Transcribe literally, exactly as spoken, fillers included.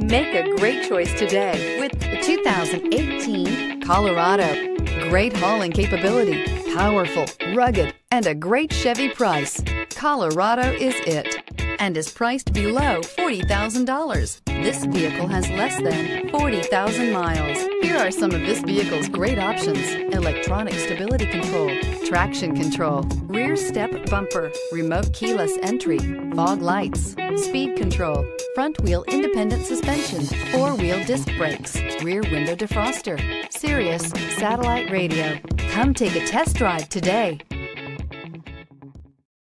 Make a great choice today with the two thousand eighteen Colorado. Great hauling capability, powerful, rugged, and a great Chevy price. Colorado is it, and is priced below forty thousand dollars. This vehicle has less than forty thousand miles. Here are some of this vehicle's great options: electronic stability control, traction control, rear step bumper, remote keyless entry, fog lights, speed control, front wheel independent suspension, four-wheel disc brakes, rear window defroster, Sirius satellite radio. Come take a test drive today.